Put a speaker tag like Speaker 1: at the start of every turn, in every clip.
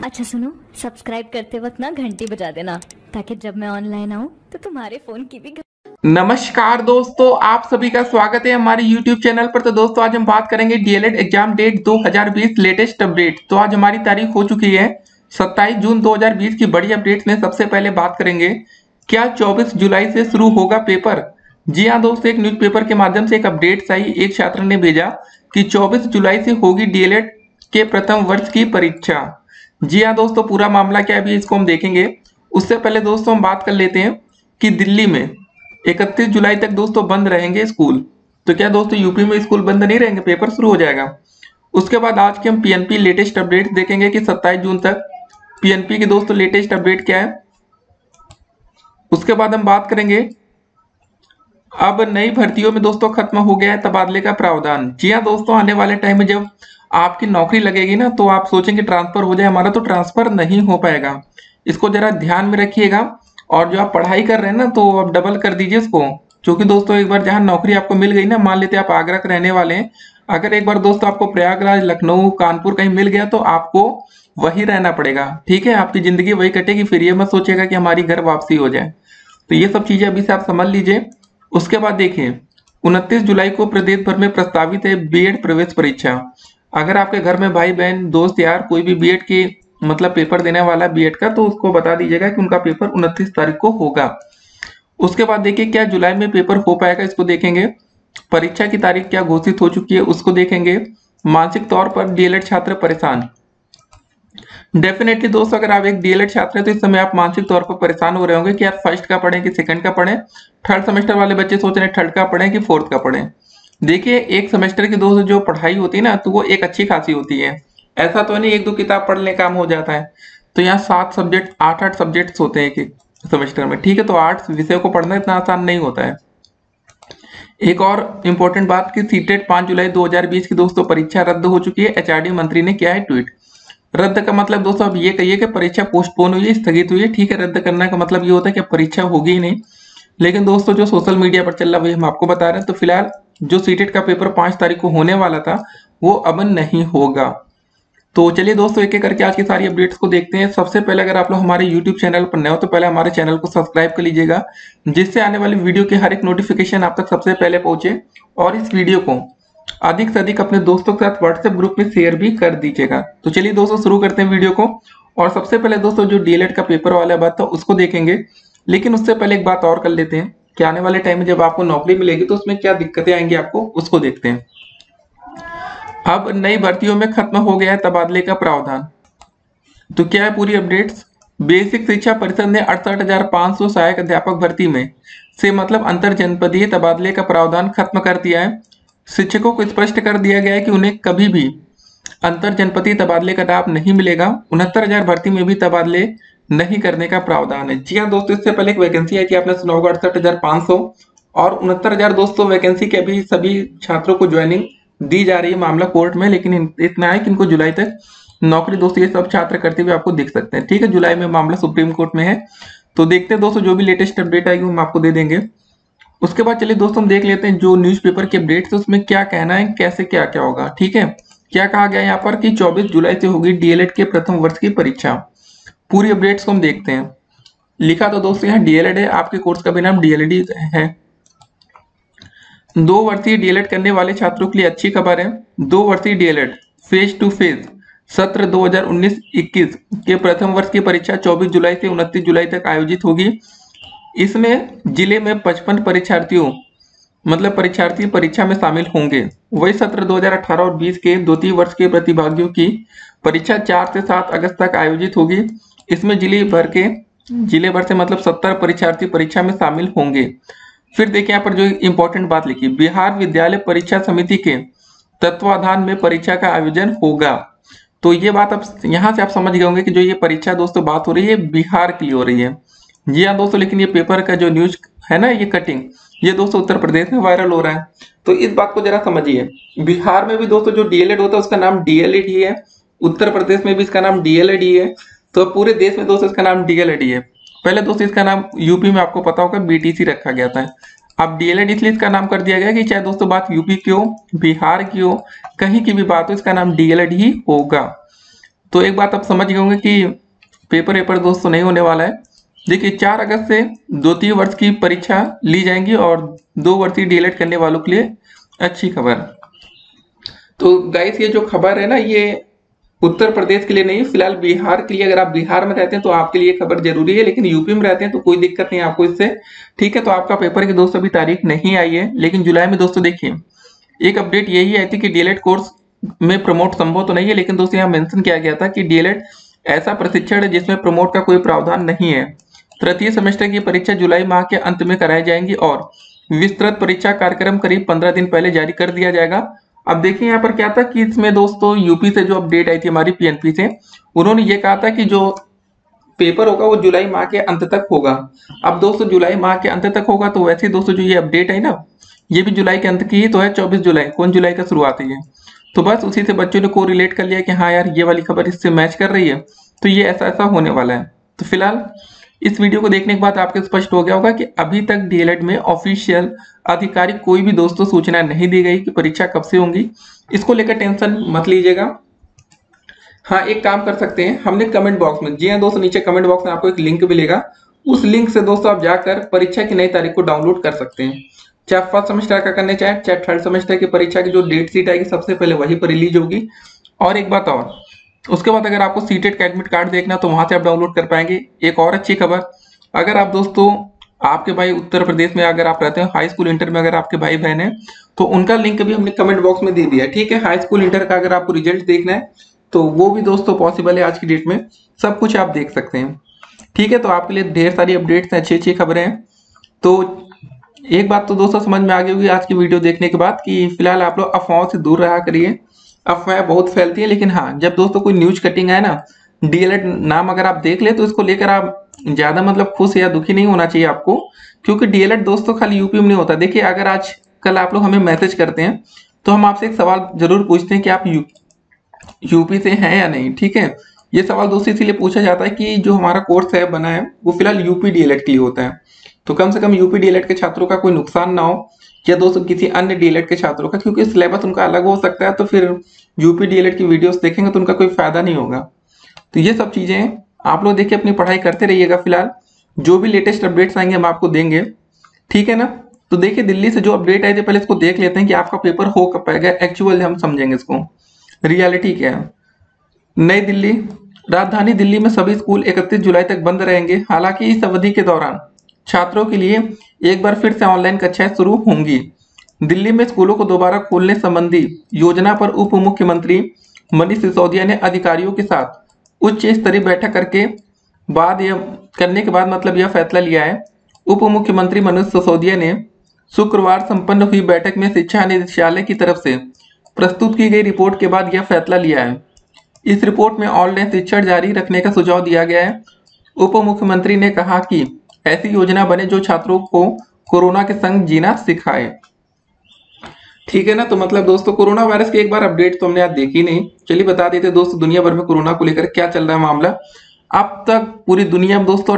Speaker 1: अच्छा सुनो, सब्सक्राइब करते वक्त ना घंटी बजा देना ताकि जब मैं ऑनलाइन आऊँ तो तुम्हारे फोन की भी
Speaker 2: नमस्कार दोस्तों, आप सभी का स्वागत है हमारे YouTube चैनल पर। तो दोस्तों आज हम बात करेंगे D El Ed exam date 2020 latest update. तो आज हमारी तारीख हो चुकी है 27 जून 2020 की बड़ी अपडेट में सबसे पहले बात करेंगे क्या 24 जुलाई से शुरू होगा पेपर। जी हाँ दोस्तों, एक न्यूज़पेपर के माध्यम से एक अपडेट आई। एक छात्र ने भेजा कि 24 जुलाई से होगी डीएलएड के प्रथम वर्ष की परीक्षा। जी हाँ दोस्तों, पूरा मामला क्या है अभी इसको हम देखेंगे। उससे पहले दोस्तों हम बात कर लेते हैं कि दिल्ली में 31 जुलाई तक दोस्तों बंद रहेंगे स्कूल। तो क्या दोस्तों यूपी में स्कूल बंद नहीं रहेंगे, पेपर शुरू हो जाएगा। उसके बाद आज के हम पीएनपी लेटेस्ट अपडेट देखेंगे कि 27 जून तक पीएनपी की दोस्तों लेटेस्ट अपडेट क्या है। उसके बाद हम बात करेंगे अब नई भर्तियों में दोस्तों खत्म हो गया है तबादले का प्रावधान। जी हाँ दोस्तों, आने वाले टाइम में जब आपकी नौकरी लगेगी ना तो आप सोचेंगे ट्रांसफर हो जाए हमारा, तो ट्रांसफर नहीं हो पाएगा। इसको जरा ध्यान में रखिएगा। और जो आप पढ़ाई कर रहे हैं ना तो आप डबल कर दीजिए इसको, क्योंकि दोस्तों एक बार जहाँ नौकरी आपको मिल गई ना, मान लेते आप आगरा के रहने वाले हैं, अगर एक बार दोस्तों आपको प्रयागराज, लखनऊ, कानपुर कहीं मिल गया तो आपको वही रहना पड़ेगा। ठीक है, आपकी जिंदगी वही कटेगी। फिर ये मत सोचिएगा कि हमारी घर वापसी हो जाए। तो ये सब चीजें अभी से आप समझ लीजिए। उसके बाद देखिए 29 जुलाई को प्रदेश भर में प्रस्तावित है बीएड प्रवेश परीक्षा। अगर आपके घर में भाई बहन दोस्त यार कोई भी बीएड की मतलब पेपर देने वाला बीएड का, तो उसको बता दीजिएगा कि उनका पेपर 29 तारीख को होगा। उसके बाद देखिए क्या जुलाई में पेपर हो पाएगा, इसको देखेंगे। परीक्षा की तारीख क्या घोषित हो चुकी है उसको देखेंगे। मानसिक तौर पर डीएलएड छात्र परेशान। डेफिनेटली दोस्तों, अगर आप एक डीएलएड छात्र हैं तो इस समय आप मानसिक तौर पर परेशान हो रहे होंगे कि यार फर्स्ट का पढ़ें कि सेकंड का पढ़ें। थर्ड सेमेस्टर वाले बच्चे सोच रहे हैं थर्ड का पढ़ें कि फोर्थ का पढ़ें। देखिए एक सेमेस्टर की दोस्तों जो पढ़ाई होती है ना तो वो एक अच्छी खासी होती है। ऐसा तो नहीं एक दो किताब पढ़ ले काम हो जाता है। तो यहाँ 7 सब्जेक्ट 8 सब्जेक्ट्स होते हैं एक सेमेस्टर में। ठीक है, तो 8 विषयों को पढ़ना इतना आसान नहीं होता है। एक और इम्पोर्टेंट बात कि सीटेट 5 जुलाई 2020 की दोस्तों परीक्षा रद्द हो चुकी है। एचआरडी मंत्री ने किया है ट्वीट। रद्द का मतलब दोस्तों अब ये कहिए कि परीक्षा पोस्टपोन हुई है, स्थगित हुई है। ठीक है, रद्द करने का मतलब ये होता है कि परीक्षा होगी ही नहीं। लेकिन दोस्तों जो सोशल मीडिया पर चल रहा है वही हम आपको बता रहे हैं। तो फिलहाल जो सीटेट का पेपर 5 तारीख को होने वाला था वो अब नहीं होगा। तो चलिए दोस्तों एक एक करके आज की सारी अपडेट्स को देखते हैं। सबसे पहले अगर आप लोग हमारे यूट्यूब चैनल पर नए हो तो पहले हमारे चैनल को सब्सक्राइब कर लीजिएगा, जिससे आने वाली वीडियो की हर एक नोटिफिकेशन आप तक सबसे पहले पहुंचे। और इस वीडियो को अधिक से अधिक अपने दोस्तों के साथ व्हाट्सएप ग्रुप में शेयर भी कर दीजिएगा। तो चलिए दोस्तों शुरू करते हैं वीडियो को। और सबसे पहले दोस्तों जो डीएलएड का पेपर वाला बात था उसको देखेंगे। लेकिन उससे पहले एक बात और कर लेते हैं कि आने वाले टाइम में जब आपको नौकरी मिलेगी तो उसमें क्या दिक्कतें आएंगी आपको, उसको देखते हैं। अब नई भर्तियों में खत्म हो गया है तबादले का प्रावधान। तो क्या है पूरी अपडेट्स। बेसिक शिक्षा परिषद ने 68,500 सहायक अध्यापक भर्ती में से मतलब अंतर जनपदीय तबादले का प्रावधान खत्म कर दिया है। शिक्षकों को स्पष्ट कर दिया गया है कि उन्हें कभी भी अंतर जनपदीय तबादले का लाभ नहीं मिलेगा। 69,000 भर्ती में भी तबादले नहीं करने का प्रावधान है। जी हाँ दोस्तों, इससे पहले एक वैकेंसी आई थी, आपने सुना होगा 68,500 और 69,000 दोस्तों वैकेंसी के अभी सभी छात्रों को ज्वाइनिंग दी जा रही है। मामला कोर्ट में, लेकिन इतना है कि इनको जुलाई तक नौकरी दोस्तों ये सब छात्र करते हुए आपको दिख सकते हैं। ठीक है, जुलाई में मामला सुप्रीम कोर्ट में है। तो देखते हैं दोस्तों जो भी लेटेस्ट अपडेट आएगी हम आपको दे देंगे। उसके बाद चलिए दोस्तों हम देख लेते हैं जो न्यूज़पेपर के अपडेट्स है उसमें क्या कहना है, कैसे क्या क्या होगा। ठीक है, क्या कहा गया है यहाँ पर कि 24 जुलाई से होगी डीएलएड के प्रथम वर्ष की परीक्षा। पूरी अपडेट्स को हम देखते हैं। लिखा तो दोस्तों यहाँ डीएलएड है, आपके कोर्स का भी नाम डीएलएड ही है। 2 वर्षीय डीएलएड करने वाले छात्रों के लिए अच्छी खबर है। 2 वर्षीय डीएलएड फेज टू फेज सत्र 2019-21 के प्रथम वर्ष की परीक्षा 24 जुलाई से 29 जुलाई तक आयोजित होगी। इसमें जिले में 55 परीक्षार्थियों मतलब परीक्षार्थी परीक्षा में शामिल होंगे। वही सत्र 2018 और 20 के द्वितीय वर्ष के प्रतिभागियों की परीक्षा 4 से 7 अगस्त तक आयोजित होगी। इसमें जिले भर से मतलब 70 परीक्षार्थी परीक्षा में शामिल होंगे। फिर देखिए यहाँ पर जो इंपॉर्टेंट बात लिखी, बिहार विद्यालय परीक्षा समिति के तत्वाधान में परीक्षा का आयोजन होगा। तो ये बात अब यहाँ से आप समझ गए होंगे कि जो ये परीक्षा दोस्तों बात हो रही है बिहार की हो रही है। जी हाँ दोस्तों, लेकिन ये पेपर का जो न्यूज है ना, ये कटिंग ये दोस्तों उत्तर प्रदेश में वायरल हो रहा है। तो इस बात को जरा समझिए। बिहार में भी दोस्तों जो डीएलएड होता है उसका नाम डीएलएड ही है। उत्तर प्रदेश में भी इसका नाम डीएलएड ही है। तो पूरे देश में दोस्तों इसका नाम डीएलएड ही है। पहले दोस्तों इसका नाम यूपी में आपको पता होगा बीटीसी रखा गया था। अब डीएलएड इसलिए इसका नाम कर दिया गया कि चाहे दोस्तों बात यूपी की हो, बिहार की हो, कहीं की भी बात हो, इसका नाम डीएलएड ही होगा। तो एक बात आप समझ गए होंगे कि पेपर वेपर दोस्तों नहीं होने वाला है। देखिए 4 अगस्त से द्वितीय वर्ष की परीक्षा ली जाएंगी और 2 वर्षीय डीएलएड करने वालों के लिए अच्छी खबर। तो गाइस ये जो खबर है ना, ये उत्तर प्रदेश के लिए नहीं, फिलहाल बिहार के लिए। अगर आप बिहार में रहते हैं तो आपके लिए खबर जरूरी है, लेकिन यूपी में रहते हैं तो कोई दिक्कत नहीं आपको इससे। ठीक है, तो आपका पेपर की दोस्तों अभी तारीख नहीं आई है, लेकिन जुलाई में दोस्तों देखिए एक अपडेट यही आई थी कि डीएलएड कोर्स में प्रमोट संभव तो नहीं है, लेकिन दोस्तों यहाँ मेंशन किया गया था कि डीएलएड ऐसा प्रशिक्षण है जिसमें प्रमोट का कोई प्रावधान नहीं है। तृतीय सेमेस्टर की परीक्षा जुलाई माह के अंत में कराई जाएंगी और विस्तृत परीक्षा कार्यक्रम करीब 15 दिन पहले जारी कर दिया जाएगा। अब देखिए यहाँ पर क्या था कि इसमें दोस्तों यूपी से जो अपडेट आई थी हमारी पीएनपी से, उन्होंने ये कहा था कि जो पेपर होगा वो जुलाई माह के अंत तक होगा। अब दोस्तों जुलाई माह के अंत तक होगा तो वैसे दोस्तों जो ये अपडेट है ना, ये भी जुलाई के अंत की ही तो है, 24 जुलाई। कौन जुलाई का शुरुआत है ये, तो बस उसी से बच्चों ने को रिलेट कर लिया कि हाँ यार ये वाली खबर इससे मैच कर रही है, तो ये ऐसा ऐसा होने वाला है। तो फिलहाल इस वीडियो को देखने के बाद आपको स्पष्ट हो गया होगा कि अभी तक डीएलएड में ऑफिशियल आधिकारिक कोई भी दोस्तों सूचना नहीं दी गई कि परीक्षा कब से होंगी। इसको लेकर टेंशन मत लीजिएगा। हाँ एक काम कर सकते हैं, हमने कमेंट बॉक्स में, जी हाँ दोस्तों, नीचे कमेंट बॉक्स में आपको एक लिंक मिलेगा, उस लिंक से दोस्तों आप जाकर परीक्षा की नई तारीख को डाउनलोड कर सकते हैं। चाहे फर्स्ट सेमेस्टर का करने चाहे थर्ड सेमेस्टर की परीक्षा की जो डेट शीट आएगी सबसे पहले वही पर रिलीज होगी। और एक बात और, उसके बाद अगर आपको सीटेट का एडमिट कार्ड देखना तो वहां से आप डाउनलोड कर पाएंगे। एक और अच्छी खबर, अगर आप दोस्तों आपके भाई उत्तर प्रदेश में अगर आप रहते हैं, हाई स्कूल इंटर में अगर आपके भाई बहन है तो उनका लिंक भी हमने कमेंट बॉक्स में दे दिया है। ठीक है, हाई स्कूल इंटर का अगर आपको रिजल्ट देखना है तो वो भी दोस्तों पॉसिबल है, आज की डेट में सब कुछ आप देख सकते हैं। ठीक है, तो आपके लिए ढेर सारी अपडेट्स हैं, अच्छी अच्छी खबरें हैं। तो एक बात तो दोस्तों समझ में आ गई होगी आज की वीडियो देखने के बाद कि फिलहाल आप लोग अफवाहों से दूर रहा करिए। अफवाहें बहुत फैलती है, लेकिन हाँ जब दोस्तों कोई न्यूज कटिंग है ना, डीएलएड नाम अगर आप देख ले तो इसको लेकर आप ज्यादा मतलब खुश या दुखी नहीं होना चाहिए आपको, क्योंकि डीएलएड दोस्तों खाली यूपी में नहीं होता। देखिए अगर आज कल आप लोग हमें मैसेज करते हैं तो हम आपसे एक सवाल जरूर पूछते हैं कि आप यूपी से हैं या नहीं। ठीक है, ये सवाल दोस्तों इसीलिए पूछा जाता है कि जो हमारा कोर्स है बना है वो फिलहाल यूपी डीएलएड के लिए होता है, तो कम से कम यूपी डीएलएड के छात्रों का कोई नुकसान ना हो, या दोस्तों किसी अन्य डीएलएड के छात्रों का, क्योंकि सिलेबस उनका अलग हो सकता है, तो फिर यूपी डीएलएड की वीडियोस देखेंगे तो उनका कोई फायदा नहीं होगा। तो ये सब चीजें आप लोग देखिए, अपनी पढ़ाई करते रहिएगा। फिलहाल जो भी लेटेस्ट अपडेट्स आएंगे हम आपको देंगे, ठीक है ना। तो देखिए दिल्ली से जो अपडेट आए थे पहले इसको देख लेते हैं कि आपका पेपर हो कब पाएगा, एक्चुअल हम समझेंगे इसको, रियलिटी क्या है। नई दिल्ली, राजधानी दिल्ली में सभी स्कूल 31 जुलाई तक बंद रहेंगे। हालांकि इस अवधि के दौरान छात्रों के लिए एक बार फिर से ऑनलाइन कक्षाएं शुरू होंगी। दिल्ली में स्कूलों को दोबारा खोलने संबंधी योजना पर उप मुख्यमंत्री मनीष सिसोदिया ने अधिकारियों के साथ उच्च स्तरीय बैठक करने के बाद मतलब यह फैसला लिया है। उप मुख्यमंत्री मनीष सिसोदिया ने शुक्रवार संपन्न हुई बैठक में शिक्षा निदेशालय की तरफ से प्रस्तुत की गई रिपोर्ट के बाद यह फैसला लिया है। इस रिपोर्ट में ऑनलाइन शिक्षण जारी रखने का सुझाव दिया गया है। उप मुख्यमंत्री ने कहा कि ऐसी योजना बने जो छात्रों को कोरोना के संग जीना सिखाए। ठीक है ना, तो मतलब दोस्तों कोरोना वायरस की एक बार अपडेट तो हमने आज देखी नहीं, चलिए बता देते दोस्तों दुनिया भर में कोरोना को लेकर क्या चल रहा है मामला। अब तक पूरी दुनिया में दोस्तों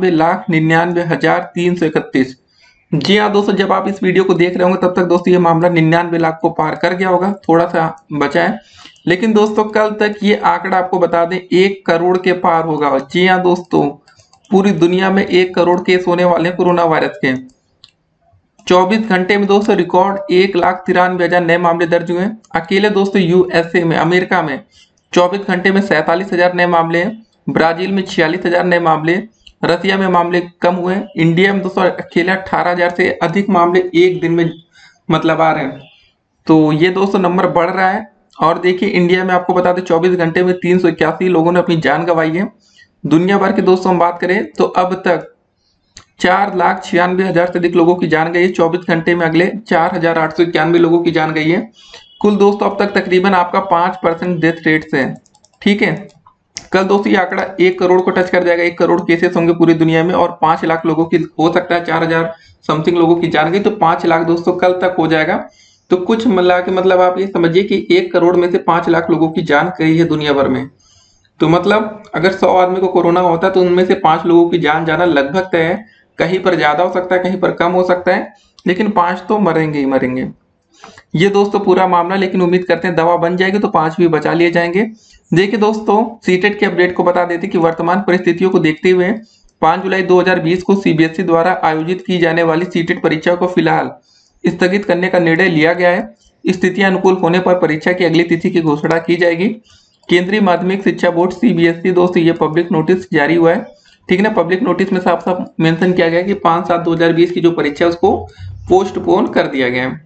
Speaker 2: 98,99,331, जी हाँ दोस्तों, जब आप इस वीडियो को देख रहे होंगे तब तक दोस्तों ये मामला 99 लाख को पार कर गया होगा, थोड़ा सा बचा है। लेकिन दोस्तों कल तक ये आंकड़ा आपको बता दें 1 करोड़ के पार होगा। जी हाँ दोस्तों, पूरी दुनिया में 1 करोड़ केस होने वाले हैं कोरोना वायरस के। 24 घंटे में दोस्तों रिकॉर्ड 1,93,000 नए मामले दर्ज हुए। अकेले दोस्तों यूएसए में, अमेरिका में 24 घंटे में 47,000 नए मामले, ब्राजील में 46,000 नए मामले, रसिया में मामले कम हुए। इंडिया में दोस्तों अकेले 18,000 से अधिक मामले एक दिन में मतलब आ रहे हैं। तो ये दोस्तों नंबर बढ़ रहा है। और देखिए इंडिया में आपको बता दें 24 घंटे में 381 लोगों ने अपनी जान गंवाई है। दुनिया भर के दोस्तों हम बात करें तो अब तक 4,96,000 से अधिक लोगों की जान गई है। 24 घंटे में अगले 4,891 लोगों की जान गई है। कुल दोस्तों अब तक तकरीबन आपका 5% डेथ रेट से है। ठीक है, कल दोस्तों ये आंकड़ा 1 करोड़ को टच कर जाएगा। 1 करोड़ केसेस होंगे पूरी दुनिया में और 5 लाख लोगों की, हो सकता है 4,000 समथिंग लोगों की जान गई, तो 5 लाख दोस्तों कल तक हो जाएगा। तो कुछ मिला के मतलब आप ये समझिए कि 1 करोड़ में से 5 लाख लोगों की जान गई है दुनिया भर में। तो मतलब अगर 100 आदमी को कोरोना होता है तो उनमें से 5 लोगों की जान जाना लगभग तय है। कहीं पर ज्यादा हो सकता है, कहीं पर कम हो सकता है, लेकिन 5 तो मरेंगे ही मरेंगे। ये दोस्तों पूरा मामला, लेकिन उम्मीद करते हैं दवा बन जाएगी तो 5 भी बचा लिए जाएंगे। देखिए दोस्तों, सीटेट के अपडेट को बता देते कि वर्तमान परिस्थितियों को देखते हुए 5 जुलाई 2020 को सीबीएसई द्वारा आयोजित की जाने वाली सीटेट परीक्षा को फिलहाल स्थगित करने का निर्णय लिया गया है। स्थितियां अनुकूल होने पर परीक्षा की अगली तिथि की घोषणा की जाएगी। केंद्रीय माध्यमिक शिक्षा बोर्ड सीबीएसई दोस्तों ये पब्लिक नोटिस जारी हुआ है, ठीक है ना। पब्लिक नोटिस में साफ साफ मेंशन किया गया है कि 5/7/2020 की जो परीक्षा है उसको पोस्टपोन कर दिया गया है।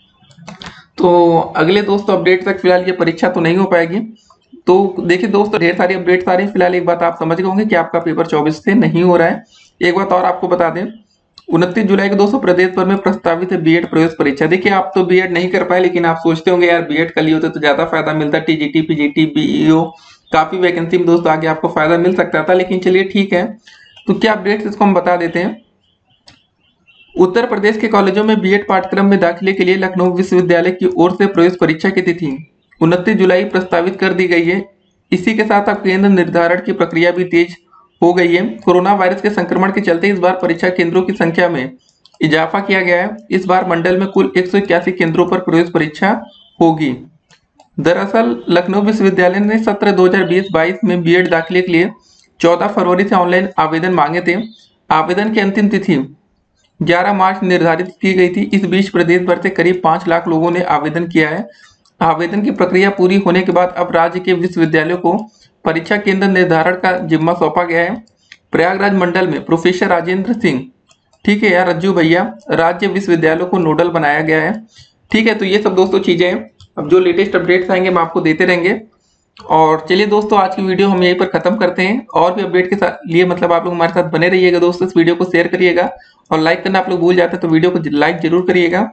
Speaker 2: तो अगले दोस्तों अपडेट तक फिलहाल ये परीक्षा तो नहीं हो पाएगी। तो देखिए दोस्तों, ढेर सारी अपडेट्स आ रही है। फिलहाल एक बात आप समझ गए होंगे कि आपका पेपर 24 से नहीं हो रहा है। एक बात और आपको बता दें, 29 जुलाई को दोस्तों प्रदेश भर में प्रस्तावित है बीएड प्रवेश परीक्षा। देखिए आप तो बीएड नहीं कर पाए, लेकिन आप सोचते होंगे यार बीएड कर लिए होते तो ज्यादा फायदा मिलता, टीजीटी पीजीटी बीईओ काफी वैकेंसी में दोस्तों आगे आपको फायदा मिल सकता था। लेकिन चलिए ठीक है, तो क्या अपडेट्स इसको हम बता देते हैं। उत्तर प्रदेश के कॉलेजों में बीएड पाठ्यक्रम में दाखिले के लिए लखनऊ विश्वविद्यालय की ओर से प्रवेश परीक्षा की तिथि 29 जुलाई प्रस्तावित कर दी गई है। इसी के साथ अब केंद्र निर्धारण की प्रक्रिया भी तेज हो गई है। कोरोना वायरस के संक्रमण के चलते इस बार परीक्षा केंद्रों की संख्या में इजाफा किया गया है। इस बार मंडल में कुल 181 केंद्रों पर प्रवेश परीक्षा होगी। दरअसल लखनऊ विश्वविद्यालय ने सत्र 2020-22 में बीएड दाखिले के लिए 14 फरवरी से ऑनलाइन आवेदन मांगे थे। आवेदन की अंतिम तिथि 11 मार्च निर्धारित की गई थी। इस बीच प्रदेश भर से करीब 5 लाख लोगों ने आवेदन किया है। आवेदन की प्रक्रिया पूरी होने के बाद अब राज्य के विश्वविद्यालयों को परीक्षा केंद्र निर्धारण का जिम्मा सौंपा गया है। प्रयागराज मंडल में प्रोफेसर राजेंद्र सिंह, ठीक है यार रज्जू भैया, राज्य विश्वविद्यालयों को नोडल बनाया गया है। ठीक है, तो ये सब दोस्तों चीजें हैं। अब जो लेटेस्ट अपडेट्स आएंगे हम आपको देते रहेंगे। और चलिए दोस्तों, आज की वीडियो हम यहीं पर खत्म करते हैं। और भी अपडेट के साथ लिए मतलब आप लोग हमारे साथ बने रहिएगा दोस्तों। इस वीडियो को शेयर करिएगा और लाइक करना आप लोग भूल जाते हैं तो वीडियो को लाइक जरूर करिएगा।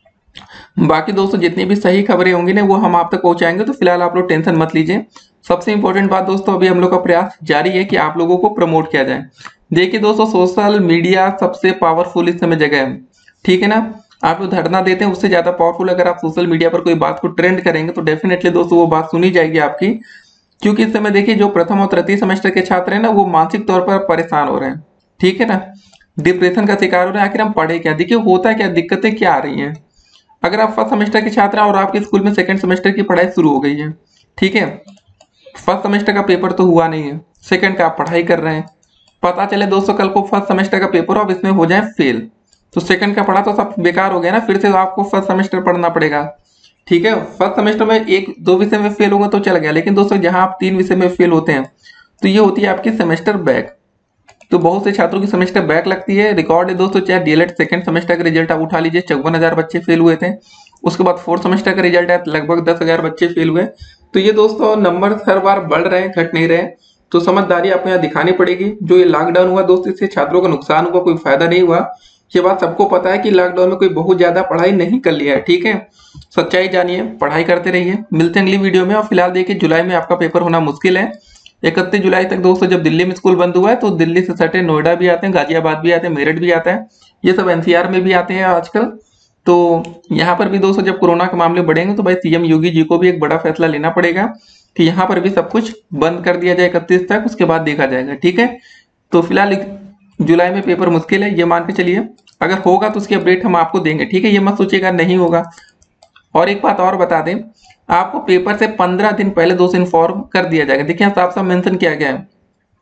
Speaker 2: बाकी दोस्तों जितनी भी सही खबरें होंगी ना वो हम आप तक पहुंचाएंगे, तो फिलहाल आप लोग टेंशन मत लीजिए। सबसे इंपॉर्टेंट बात दोस्तों, अभी हम लोग का प्रयास जारी है कि आप लोगों को प्रमोट किया जाए। देखिए दोस्तों, सोशल मीडिया सबसे पावरफुल इस समय जगह है, ठीक है ना। आप लोग धरना देते हैं, उससे ज्यादा पावरफुल अगर आप सोशल मीडिया पर कोई बात को ट्रेंड करेंगे तो डेफिनेटली दोस्तों वो बात सुनी जाएगी आपकी। क्योंकि इस समय देखिए जो प्रथम और तृतीय सेमेस्टर के छात्र हैं ना वो मानसिक तौर पर परेशान हो रहे हैं, ठीक है ना, डिप्रेशन का शिकार हो रहे हैं। आखिर हम पढ़े क्या, देखिए होता क्या, दिक्कतें क्या आ रही हैं। अगर आप फर्स्ट सेमेस्टर के छात्र हैं और आपके स्कूल में सेकंड सेमेस्टर की पढ़ाई शुरू हो गई है, ठीक है, फर्स्ट सेमेस्टर का पेपर तो हुआ नहीं है, सेकंड का आप पढ़ाई कर रहे हैं, पता चले दोस्तों कल को फर्स्ट सेमेस्टर का पेपर हो, अब इसमें हो जाए फेल, तो सेकंड का पढ़ा तो सब बेकार हो गया ना, फिर से आपको फर्स्ट सेमेस्टर पढ़ना पड़ेगा। ठीक है, फर्स्ट सेमेस्टर में 1-2 विषय में फेल होगा तो चल गया, लेकिन दोस्तों जहां आप 3 विषय में फेल होते हैं तो ये होती है आपकी सेमेस्टर बैक। तो बहुत से छात्रों की सेमेस्टर बैक लगती है। रिकॉर्ड है दोस्तों, चाहे डीएलएड सेकंड सेमेस्टर का रिजल्ट आप उठा लीजिए, 54,000 बच्चे फेल हुए थे। उसके बाद फोर्थ सेमेस्टर का रिजल्ट है, लगभग 10,000 बच्चे फेल हुए। तो ये दोस्तों नंबर हर बार बढ़ रहे हैं, घट नहीं रहे। तो समझदारी आपको यहाँ दिखानी पड़ेगी। जो ये लॉकडाउन हुआ दोस्तों, इससे छात्रों का नुकसान हुआ, कोई फायदा नहीं हुआ। ये बात सबको पता है कि लॉकडाउन में कोई बहुत ज्यादा पढ़ाई नहीं कर लिया है, ठीक है। सच्चाई जानिए, पढ़ाई करते रहिए। मिलते हैं अगली वीडियो में। और फिलहाल देखिए जुलाई में आपका पेपर होना मुश्किल है। 31 जुलाई तक दोस्तों जब दिल्ली में स्कूल बंद हुआ है तो दिल्ली से सटे नोएडा भी आते हैं, गाजियाबाद भी आते हैं, मेरठ भी आता है, ये सब एनसीआर में भी आते हैं आजकल। तो यहाँ पर भी दोस्तों जब कोरोना के मामले बढ़ेंगे तो भाई सीएम योगी जी को भी एक बड़ा फैसला लेना पड़ेगा कि यहाँ पर भी सब कुछ बंद कर दिया जाए 31 तक, उसके बाद देखा जाएगा, ठीक है। तो फिलहाल जुलाई में पेपर मुश्किल है, ये मान के चलिए। अगर होगा तो उसकी अपडेट हम आपको देंगे, ठीक है, ये मत सोचिएगा नहीं होगा। और एक बात और बता दें, आपको पेपर से 15 दिन पहले दोस्तों इन्फॉर्म कर दिया जाएगा। देखिए साफ साफ मेंशन किया गया है,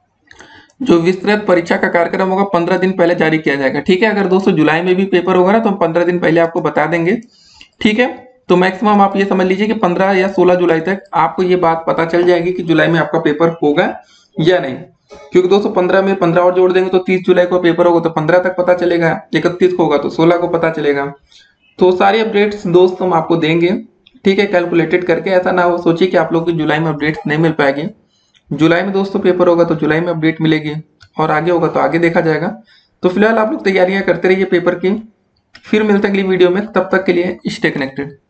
Speaker 2: जो विस्तृत परीक्षा का कार्यक्रम होगा 15 दिन पहले जारी किया जाएगा, ठीक है। अगर दोस्तों जुलाई में भी पेपर होगा ना तो हम 15 दिन पहले आपको बता देंगे, ठीक है। तो मैक्सिमम आप ये समझ लीजिए कि 15 या 16 जुलाई तक आपको ये बात पता चल जाएगी कि जुलाई में आपका पेपर होगा या नहीं। क्योंकि दोस्तों 15 में 15 और जोड़ देंगे तो 30 जुलाई को पेपर होगा तो 15 तक पता चलेगा, 31 को होगा तो 16 को पता चलेगा। तो सारी अपडेट्स दोस्त हम आपको देंगे, ठीक है, कैलकुलेटेड करके। ऐसा ना हो सोचिए कि आप लोग को जुलाई में अपडेट्स नहीं मिल पाएगी। जुलाई में दोस्तों पेपर होगा तो जुलाई में अपडेट मिलेगी, और आगे होगा तो आगे देखा जाएगा। तो फिलहाल आप लोग तैयारियां करते रहिए पेपर की। फिर मिलते हैं अगली वीडियो में, तब तक के लिए स्टे कनेक्टेड।